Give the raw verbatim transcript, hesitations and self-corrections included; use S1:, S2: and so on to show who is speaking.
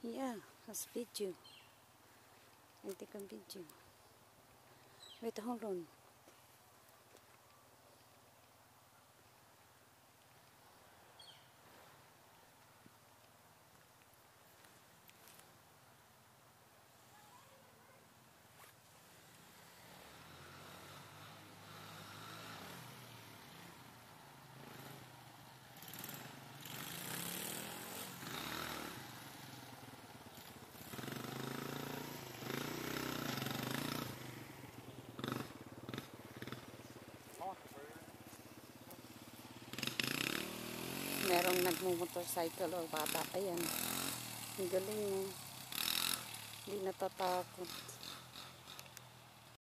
S1: Yeah, has video. I take a video. Wait, hold on. Merong nagmumotorcycle o bata. Ayan. Ang galing mo. Hindi natatakot.